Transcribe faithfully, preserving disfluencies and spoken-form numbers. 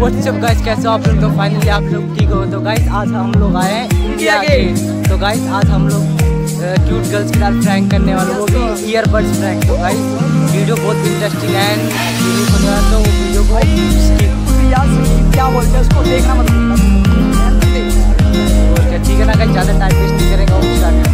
WhatsApp guys, कैसे हो आप लोग? तो फाइनली आप लोग ठीक हो। तो गाइस आज हम लोग आए हैं इंडिया गेट। तो गाइस आज हम लोग क्यूट गर्ल्स के साथ प्रैंक करने वाले, वो भी ईयरबड्स प्रैंक। तो गाइस वीडियो बहुत इंटरेस्टिंग एंड यूनिक होने वाला, तो वीडियो को क्या बोलते हैं उसको देखना मतलब। ठीक है ना गाइस, ज़्यादा टाइम वेस्ट नहीं करेंगे, स्टार्ट